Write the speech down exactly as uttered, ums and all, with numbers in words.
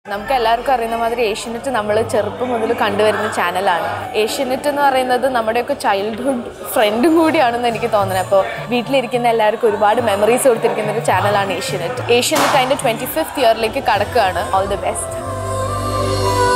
നമുക്ക് എല്ലാവർക്കും അറിയുന്ന മാതിരി ഏഷ്യനെറ്റ് നമ്മൾ ചെറുപ്പം മുതൽ കണ്ടുവരുന്ന ചാനലാണ്. ഏഷ്യനെറ്റ് എന്ന് പറയുന്നത് നമ്മുടെയൊക്കെ ചൈൽഡ്ഹുഡ് ഫ്രണ്ടും കൂടിയാണെന്ന് എനിക്ക് തോന്നുന്നത്. അപ്പോൾ വീട്ടിലിരിക്കുന്ന എല്ലാവർക്കും ഒരുപാട് മെമ്മറീസ് കൊടുത്തിരിക്കുന്ന ഒരു ചാനലാണ് ഏഷ്യനെറ്റ്. ഏഷ്യനെറ്റ് അതിൻ്റെ ട്വൻറ്റി ഫിഫ്ത്ത് ഇയറിലേക്ക് കടക്കുകയാണ്. All the best.